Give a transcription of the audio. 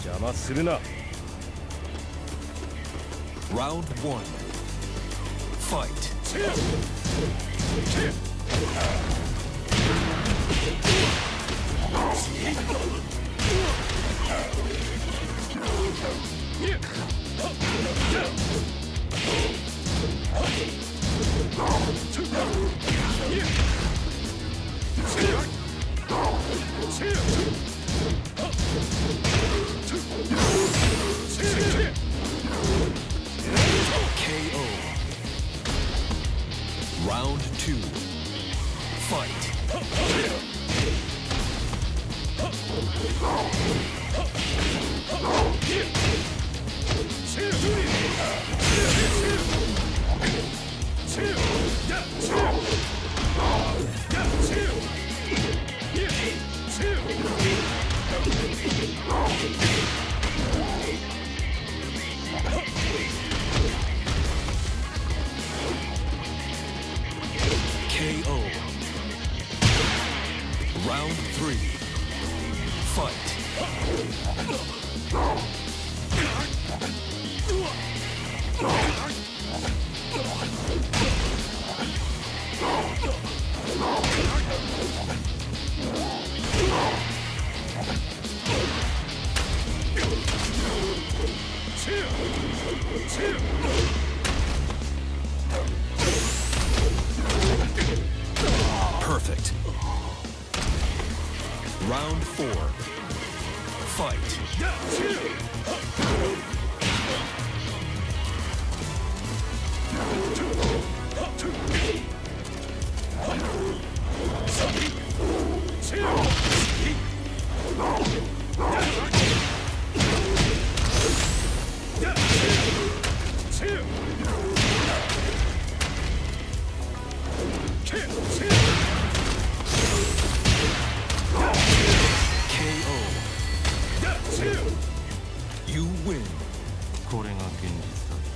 邪魔するな。 Round 1. Fight. KO. Round 2. Fight. KO. Round 3. Fight. Perfect. Round 4. Fight. KO. You win. これが現実だ。